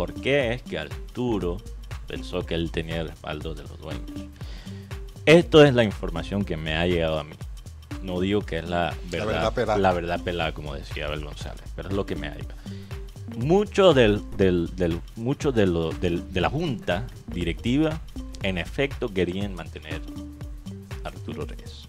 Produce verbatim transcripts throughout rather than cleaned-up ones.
por qué es que Arturo pensó que él tenía el respaldo de los dueños. Esto es la información que me ha llegado a mí. No digo que es la verdad, la verdad pelada, la verdad pelada como decía Abel González, pero es lo que me ha llegado. Mucho, del, del, del, mucho de, lo, del, de la junta directiva, en efecto, querían mantener a Arturo Reyes.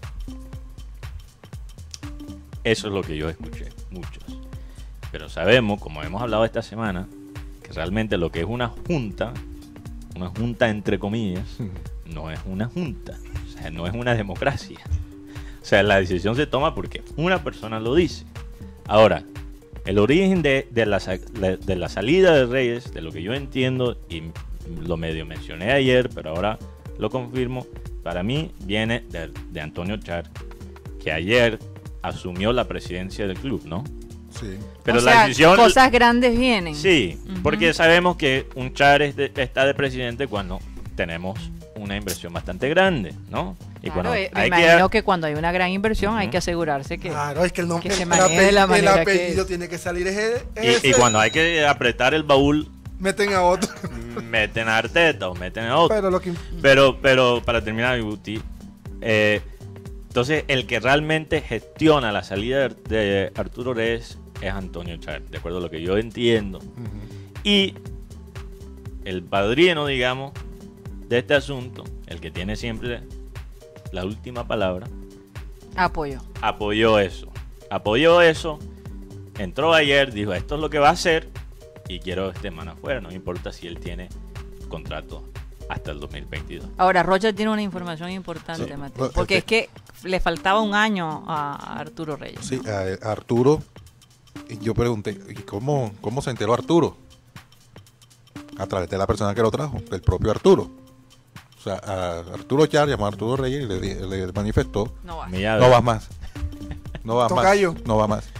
Eso es lo que yo escuché, muchos. Pero sabemos, como hemos hablado esta semana, que realmente lo que es una junta, una junta entre comillas, no es una junta, o sea, no es una democracia. O sea, la decisión se toma porque una persona lo dice. Ahora, el origen de, de, la, de la salida de Reyes, de lo que yo entiendo, y lo medio mencioné ayer, pero ahora lo confirmo, para mí viene de, de Antonio Char, que ayer asumió la presidencia del club, ¿no? Sí. Pero o la sea, decisión, cosas grandes vienen. Sí, uh-huh. Porque sabemos que un Char es de, está de presidente cuando tenemos una inversión bastante grande, ¿no? Y claro, cuando me hay imagino que... que cuando hay una gran inversión uh-huh. hay que asegurarse que, claro, es que, el nombre, que se el maneje de la manera el apellido que tiene que salir ese, ese. Y, y cuando hay que apretar el baúl, meten a otro. Meten a Arteta o meten a otro. Pero, lo que... pero, pero para terminar, Guti, eh, entonces el que realmente gestiona la salida de Arturo Reyes es Antonio Char, de acuerdo a lo que yo entiendo. Uh-huh. Y el padrino, digamos, de este asunto, el que tiene siempre la última palabra, apoyó. Apoyó eso. Apoyó eso. Entró ayer, dijo, esto es lo que va a hacer y quiero este man afuera. No me importa si él tiene contrato hasta el dos mil veintidós. Ahora, Rocha tiene una información importante, sí, Mateo, porque este, es que le faltaba un año a Arturo Reyes. Sí, ¿no? a, a Arturo. Yo pregunté, ¿y cómo, cómo se enteró Arturo? A través de la persona que lo trajo, del propio Arturo. O sea, a Arturo Char llamó a Arturo Reyes y le, le manifestó, no vas, no vas más. No vas más. No va más.